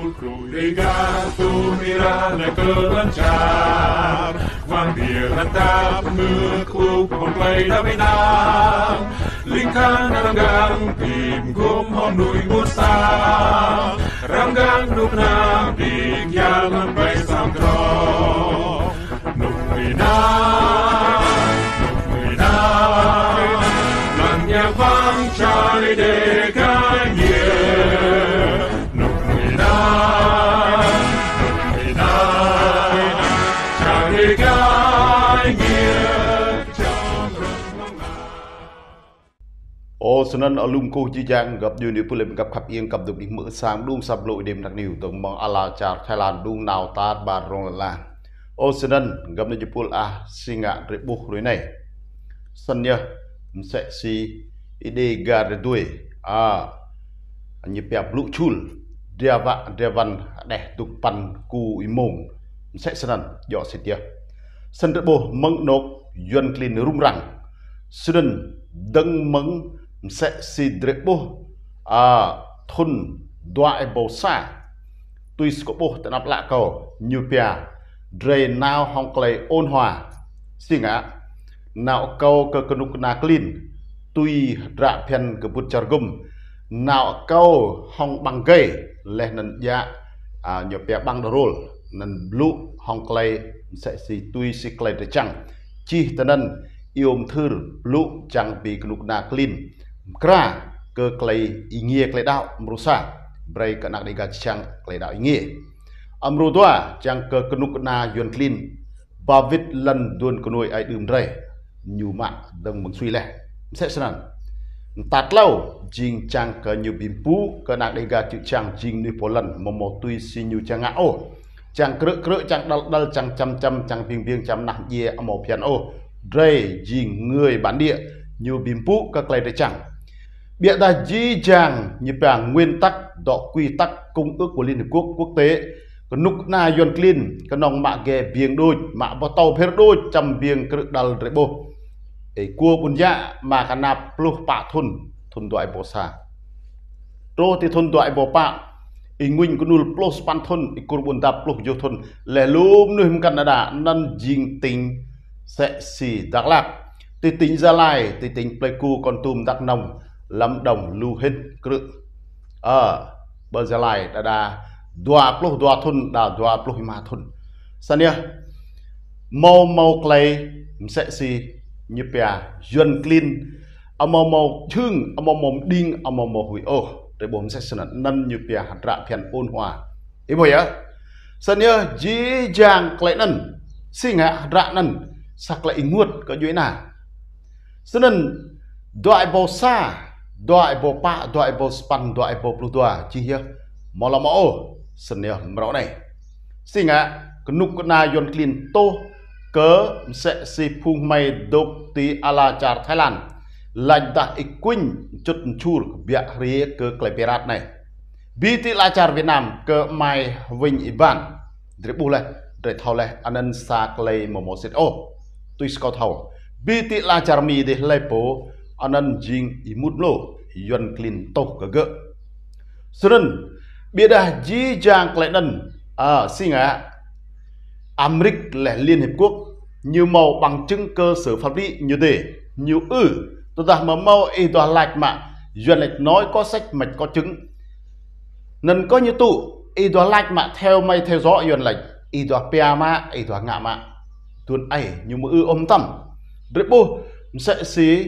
sepulcro legato mirana ke lancar wanneer het dapet op plei na binang lingkan ranggang tim gom honui musa ranggang nuk na bigyan bay samdro nuk ina lang yang vang chai de kanye nuk ina chai kanye ô cho nên ở lung cô chi giang gặp nhiều điều phụ gặp khắp yên gặp được đi mở sáng đun sập lội đêm đặc nhiều tổng mong Allah char Thái Lan đun nào ta bà rong là ô cho nên gặp nhiều phụ sinh ngạ rệp buộc lối này sân nhá sẽ si ide gar đuôi như bẹp lũ chul dia văn đẻ tục pan cu imong sẽ sân dọ xịt nhá sân rệp buộc măng nộp yuan clean rung răng sân đấng măng sẽ si rệp buộc thun đoại bầu xa tuy scope buộc tại nắp lạ cầu như bẹp dre nào hong clay ôn hòa sinh ngạ nào câu ke kenuk na clean tui ra pen ke but jargum nào câu hong bang gay leh nan ya nyop ya bang rol nan blue hong clay sẽ si tui si clay de chang chi tanan iom thur blue chang pi kenuk na clean kra ke clay ingie clay đạo mrusa bray ke nak diga chang clay đạo ingie amru tua chang ke kenuk na yon clean bavit lan duon konoi ai dum dre nhiều mạng đừng mừng suy lẹ sẽ sẵn tạt lâu jing chang cơ nhiều bìm pú cơ nạc đầy gà chữ chang jing như phố lần mà một tuy xin nhiều chang ngã ô chang krỡ chang đal chang chăm chang viêng chăm nặng dê màu phiền ô dre jing người bản địa nhiều bìm pú các lấy để chẳng bịa đà di chang như bảng nguyên tắc đọ quy tắc công ước của Liên Hợp Quốc quốc tế cái nút na yon clean cái nòng mạ ghé biếng đôi mạ bao tàu phê đôi chăm biếng cái đal rễ bô cua bún dạ mà cái nạp plus bạ thun đoại bộ xa rô thì thun đoại bộ bạ nguyên cái nul plus pan thun cua bún đạp plus vô thun lẻ lúm nơi hâm Canada năn dinh tính sẽ xì đắc lạc thì tính ra lại thì tính pleiku con tùm đắc nòng lâm đồng lưu hết cự bờ ra lại đã dua plus dua thun đã dua plus ma thun sania mau clay sẽ xì như bè yuan clean màu trưng màu đinh màu hủy ô để bố sẽ sẵn năn như bè hạt rạ phiền ôn hòa ý bồi á sân nhớ dí dàng lại năn xì ngạ rạ năn sạc lại nguột có dưới nà sân năn đoại bầu xa đoại bầu bạ đoại bầu span đoại bầu blu đoà chi hiya màu là mẫu sân nhớ mẫu này xì ngạ cái nút cái na yuan clean tô cớ sẽ si phung mây độc tí Allah char Thái Lan lành ta quỳnh chút chur bịa ria cơ clay pirat này bi tí la char Việt Nam cơ mai vinh iban để bu lại để thâu lại anh sa clay một set ô tôi scout thâu bi tí la char mi để lấy po anh jing imut lo yon clean to cơ gỡ sân bia dah ji jang clay nân singa Amrik là Liên Hiệp Quốc nhiều màu bằng chứng cơ sở pháp lý như thế nhiều tôi ta mà màu y tòa lạch mà duyên lệch nói có sách mạch có chứng nên có như tụ y tòa lạch mà theo mày theo dõi duyên lệch y tòa pia mà y tòa ngạ mà tuần ấy nhưng mà ôm tâm rất bố sẽ xí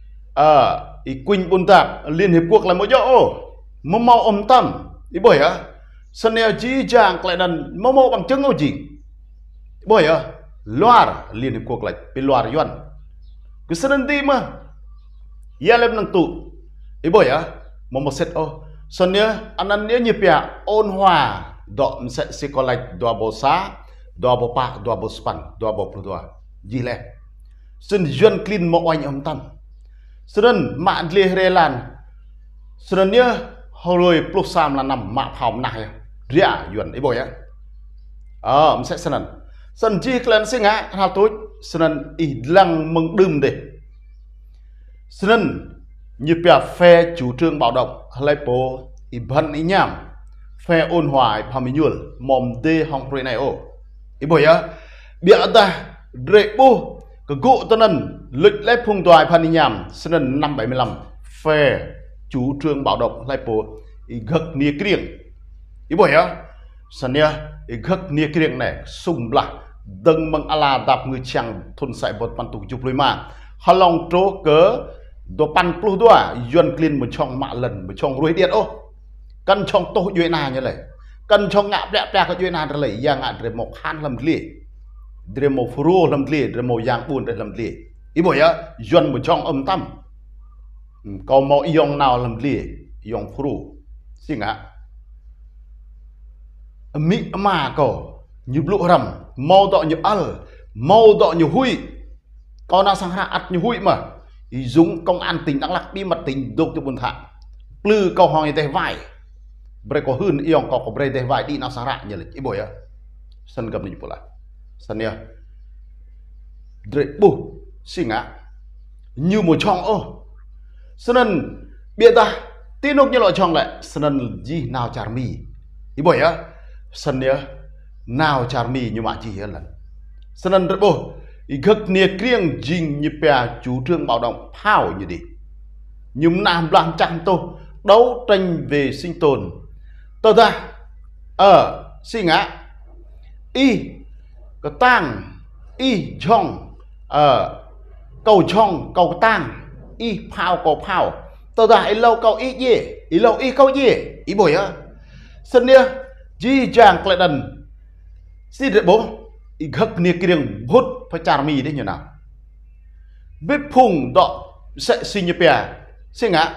y quỳnh bôn tạp Liên Hiệp Quốc là một chỗ màu ôm tâm ý bởi á sân nèo chí chàng lại đần màu bằng chứng gì bởi luar Liên Hiệp Quốc lại bị luar yuan cứ sân đi mà ya lem nang tụ ý bởi một set ô sân nhớ anh nhớ nhịp ya ôn hòa đoạn sẽ có lại đoa bộ xá đoa bộ bạc đoa bộ span đoa bộ pro đoa gì lẽ sân yuan clean một anh âm tâm sân mạng lê rê lan sân nhớ hồi plus sam là nằm mạng phòng này ria yuan ý bởi sẽ sân sân chi klan sinh ngã hào tối sân ý lăng mừng đùm để sân như bè phe chủ trương bạo động lấy bố ý bận ý nhảm phe ôn hòa phàm nhul mom de hong pre này ô ý bởi á bịa ta rệ bu cái gỗ tân ân lịch lép phung toài phan nhảm sân năm 75 phe chủ trương bảo động lại bộ gật nia kiềng ý bởi á sân nia gật nia kiềng này sung bạc đừng bằng ala đạp người chàng thôn sải bột pan tục chụp lối mà họ lòng trố cớ đồ pan plu đua yuan clean một trong mạ lần một trong ruồi điện ô cần trong tô duy na như vậy cần trong ngã đẹp đẹp cái duy na là giang ngã để một khan làm lì để một fru làm lì để một giang buồn để làm lì ý bởi á yuan một trong âm tâm còn một yong nào làm lì yong fru xin ngã mỹ mà cổ như lụa rầm màu đỏ như al màu đỏ như hui còn nào sang hạ ắt như hui mà dùng công an tỉnh đắk lắk bí mật tỉnh đục cho buồn thạ plư câu hỏi tê vải bre có hơn iong có bre tê vải đi nào sang hạ như là ý bồi á sân cầm đi bộ lại sân nia dre bu xin á như một trong ô sân bịa ta tin đục như loại trong lại sân gì nào chả mì ý bồi á sân nia nào chả mì như mà chỉ hơn lần sân dre bu gật nia kiêng jing như pè chủ trương bạo động phao như đi nhưng nam làm chăm tô đấu tranh về sinh tồn tôi ra xin ngã y cái tang y trong cầu trong cầu tang y phao cầu phao tôi ra ý lâu cầu y gì ý lâu y câu gì ý bồi á sân nia di chàng lại đần xin được bố gật nia kiêng hút phải chả mì đấy như nào bếp phùng đọ sẽ xin như bè xin ngã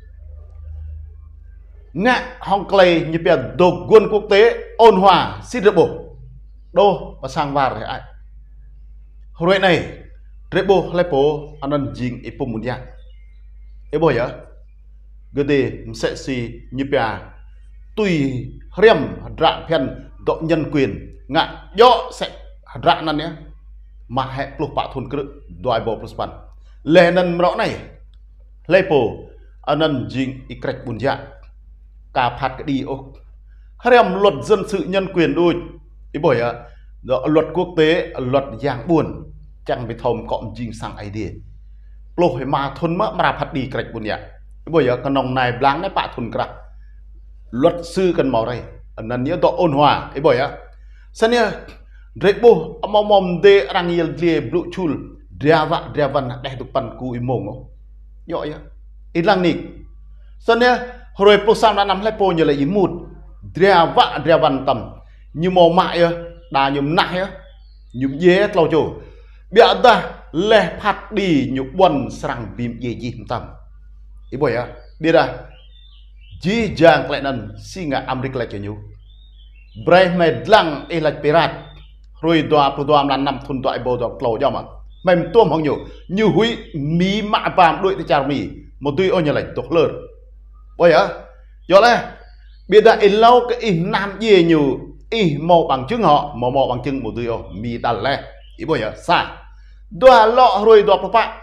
ngạ hong clay như bè đồ quân quốc tế ôn hòa xin được bổ đô và sang vào rồi ai hồi này rễ bố lấy bố anh ăn dính ít bông muốn dạng ấy bồi á gỡ đề sẽ xì như bè tùy rem rạng phen độ nhân quyền ngạ dọ sẽ rạng năn nhé mà hẹn lục bạ thôn cự đòi bộ plus ban lệ nân rõ này lê bồ anh nân dính ít cách buồn dạng cả phạt cái đi ô rem luật dân sự nhân quyền đôi ý bởi luật quốc tế luật giang buồn chẳng bị thòng cọm dính sang ai đi lục phải mà thôn mỡ mà phạt đi cách buồn dạng ý bởi cái nòng này láng này bạ thôn cự luật sư cần màu đây anh nân nhớ độ ôn hòa ý bởi sân nhớ rebo mom de rangil de blue chul driava drivan deh depan ku imong yo ya ilang nik sanya hồi posam na nam lepo như là imut driava drivan tam như mò mại ya đà nhum nại ya nhum ye lâu chỗ bịa ta le phạt đi nhục buồn sang bìm ye gì tam ý bởi biết à ji jang lại năn singa Amerik lại cho nhau Brahmed lang elak pirat rồi đoà pro đoà làm năm thôn đoại bồ đoà lầu cho mà mềm tuôm không nhiều như húi mí mạ vàng đuổi tới chào mì một tuy ôi nhà lạnh tục lợn bây giờ do đấy biết đã in lâu cái in nam gì nhiều y màu bằng chứng họ màu bằng chứng một tuy ôi mì đàn lẹ ý bây giờ xa đoà lọ rồi đoà pro bạ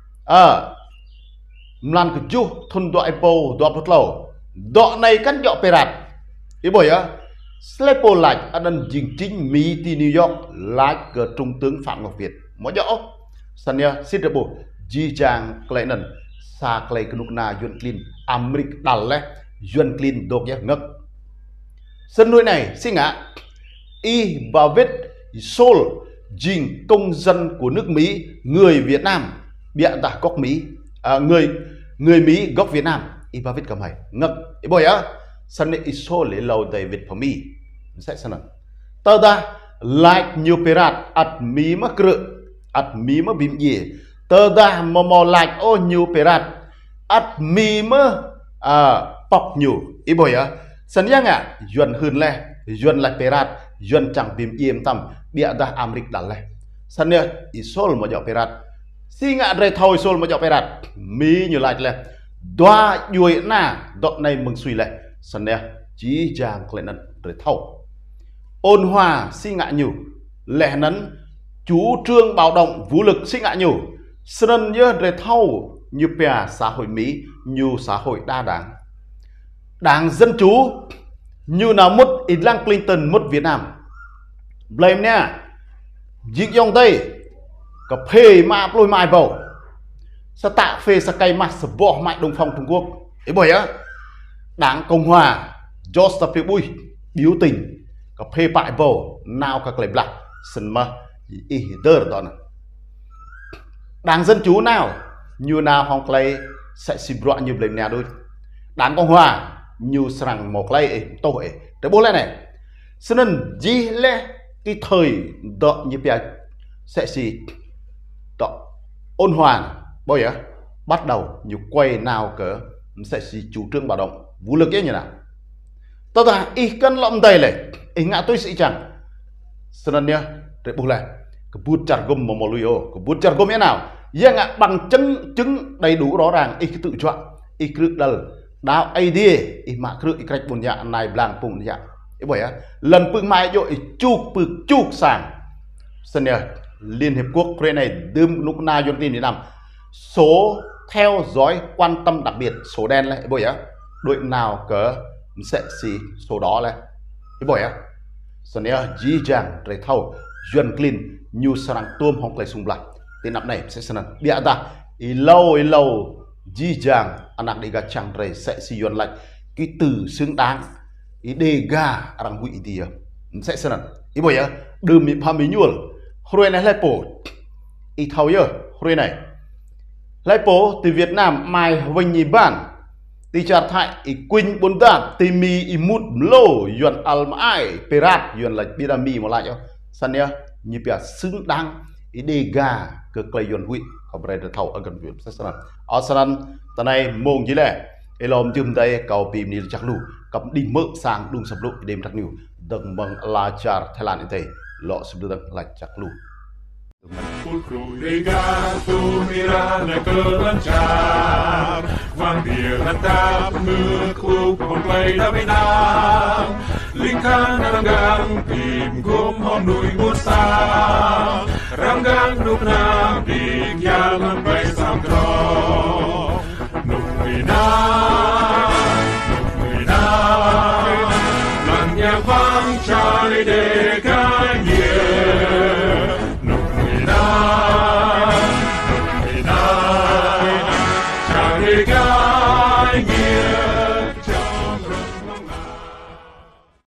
làm cái chú thôn đoại bồ đoà pro lầu đọ này cắn dọ pirat ý bây giờ Slepo lạch anh đang dính chính Mỹ đi New York lái cờ Trung tướng Phạm Ngọc Việt mỗi rõ sân nha xin được bộ di trang cái này xa cái cái nút na Yuan Clean Amerik đal lẽ Yuan Clean đột nhé ngất sân nuôi này xin ngã y vào vết Seoul dính công dân của nước Mỹ người Việt Nam bịa đặt gốc Mỹ người Mỹ gốc Việt Nam y vào vết cầm hay ngất ý bồi á sân này iso lấy lâu đầy Việt phẩm mi sẽ sân tao ta like nhiều pirat at mi mà cự at mi mà bìm gì tao ta mò like ô nhiều pirat at mi mà pop nhiều ý bồi á sân yang à yuan hơn le yuan lại pirat yuan chẳng bìm im tâm bịa ra Amerik đal le sân này iso mà dọ pirat si ngạ rơi thôi sol mà dọ pirat mi nhiều lại le đoa yuôi na đoạn này mừng suy lệ sân nè chỉ chàng lại nấn rồi thâu ôn hòa xin ngại nhiều lẽ nấn chú trương bạo động vũ lực xin ngại nhiều sân nhớ rồi thâu như bè xã hội Mỹ như xã hội đa đảng đảng dân chủ như nào mất Hillary Clinton mất Việt Nam blame nha dịch dòng tây cà phê mà lôi mai bầu sa tạ phê sa cây mà sa bỏ mạnh Đông Phong Trung Quốc ấy bởi á Đảng Cộng Hòa George W. Bush biểu tình cà phê bại bầu nào các lệnh lạc sân mà ý đơ đó nè Đảng Dân Chủ nào như nào hong clay sẽ xịp rõ như blame nhà đôi Đảng Cộng Hòa như rằng một lây tội để bố lên này cho nên gì lẽ cái thời đó như bây sẽ gì đó ôn hoàn bao giờ bắt đầu như quay nào cỡ sẽ gì chủ trương bảo động vũ lực ấy như nào tao ta ý cân lộn đầy này ý ngã tôi sĩ chẳng cho nên nhá để bố lên cái bút chặt gồm một lùi ô cái bút chặt gồm như nào giang ạ bằng chứng đầy đủ rõ ràng ý cái tự chọn ý cứ đờ đào idea ý mà cứ ý cách buồn dạ này blang bùng dạ ý bởi á lần phương mai dội chụp sàng sân nhờ Liên Hiệp Quốc cái này đêm lúc nào cho tin để làm số theo dõi quan tâm đặc biệt số đen lại bởi á đội nào cỡ sẽ xí số đó lại ý bởi á sân nhờ dí dàng rồi thâu John Clean như sang tôm không lấy sung lại tên năm này sẽ sân bịa ta ý lâu dí dàng anak đi gà chẳng rồi sẽ xí dọn lại cái từ xứng đáng ý đề gà rằng quỷ thì sẽ sân ý bởi á đừng bị phá mỹ nhuộl hồi này lại bổ ý thâu nhớ hồi này lại bổ từ Việt Nam mai vinh nhì bản thì trả thại ý quỳnh bốn đàn thì mì ý mút lô yuan almai perat yuan là pirami một lại cho sân nhá như bây xứng đáng ý đề gà cơ clay yuan quỷ có phải là thâu ở gần Việt sẽ sân ở sân tờ này mông như này ý lòm chùm tay cầu bìm đi chắc lù cặp đi mỡ sang đung sập lộ đêm chắc nhiều đừng bằng là char Thái Lan như thế lọ sập đừng là chắc lù Pulcruiga tu mirane kelancar Vang dia natap mekuk play da binang Lingkan ranggang tim gum hon nui musa Ranggang nuk nam dik yang